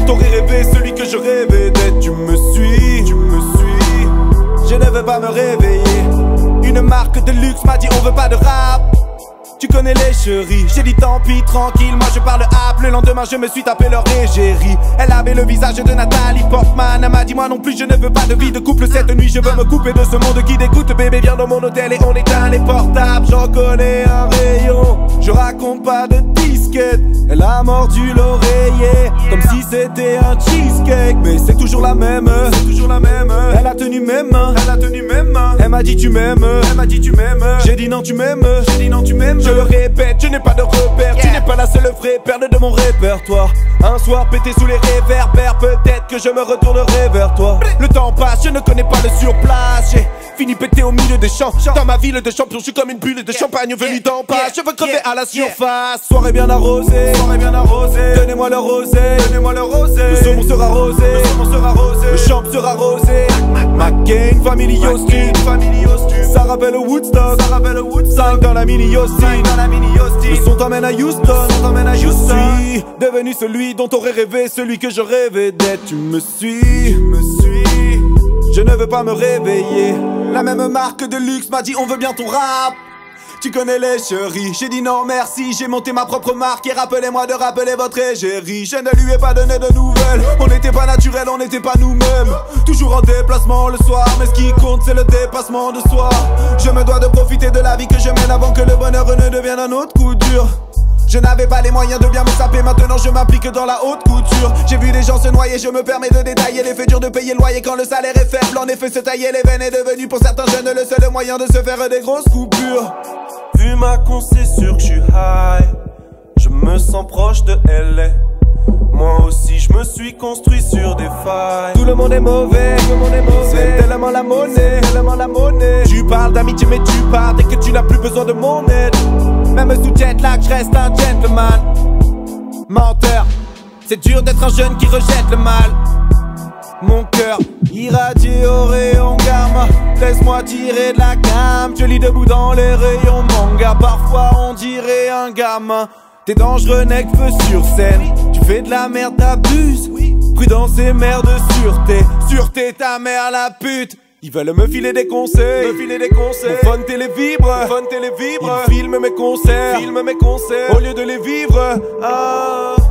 dont t'aurais rêvé, celui que je rêvais d'être. Tu me suis, je ne veux pas me réveiller. Une marque de luxe m'a dit on veut pas de rap. Tu connais les chéris, j'ai dit tant pis, tranquille, moi je parle rap. Le lendemain je me suis tapé leur égérie. Elle avait le visage de Nathalie Portman. Elle m'a dit moi non plus je ne veux pas de vie de couple. Cette nuit je veux me couper de ce monde qui dégoûte. Bébé viens dans mon hôtel et on éteint les portables. J'en connais un rayon, je raconte pas de disquette. Elle a mordu l'oreiller comme si c'était un cheesecake. Mais c'est toujours la même, Elle a tenu mes mains, Elle m'a dit tu m'aimes, J'ai dit non tu m'aimes, Je le répète, je n'ai pas de repère. Tu n'es pas la seule vraie perle de mon répertoire. Un soir pété sous les réverbères, peut-être que je me retournerai vers toi. Le temps passe, je ne connais pas le surplace. J'ai fini pété au milieu des champs. Dans ma ville de champion, je suis comme une bulle de champagne venue d'en passe. Je veux crever à la surface. Soirée bien arrosée, Donnez-moi le rosé, Le saumon sera rosé, Le champ sera rosé. McCain, Family Austin. Ça rappelle Woodstock, 5 dans la mini Austin. Le son t'emmène à Houston. Je suis devenu celui dont t'aurais rêvé, celui que je rêvais d'être. Tu me suis, je ne veux pas me réveiller. La même marque de luxe m'a dit on veut bien ton rap. Tu connais les chéris, j'ai dit non merci. J'ai monté ma propre marque et rappelez-moi de rappeler votre égérie. Je ne lui ai pas donné de nouvelles. On n'était pas naturel, on n'était pas nous-mêmes. Toujours en déplacement le soir, mais ce qui compte c'est le dépassement de soi. Je me dois de profiter de la vie que je mène avant que le bonheur ne devienne un autre coup dur. Je n'avais pas les moyens de bien me saper, maintenant je m'applique dans la haute couture. J'ai vu des gens se noyer, je me permets de détailler les faits durs de payer le loyer quand le salaire est faible. En effet, se tailler les veines est devenu pour certains jeunes le seul moyen de se faire des grosses coupures. Vu ma con, c'est sûr que je suis high. Je me sens proche de LA. Moi aussi je me suis construit sur des failles. Tout le monde est mauvais, c'est tellement la monnaie, Tu parles d'amitié mais tu pars dès que tu n'as plus besoin de mon aide. Même sous jet lag, je reste un gentleman. Menteur, c'est dur d'être un jeune qui rejette le mal. Mon cœur irradié au rayon gamma. Laisse-moi tirer de la gamme. Je lis debout dans les rayons manga. Parfois on dirait un gamin. T'es dangereux, nec, feu sur scène. Tu fais de la merde, t'abuses. Prudence et mère de sûreté. Sûreté, ta mère la pute. Ils veulent me filer des conseils, Mon phone télé vibre, Ils filment mes concerts, Au lieu de les vivre.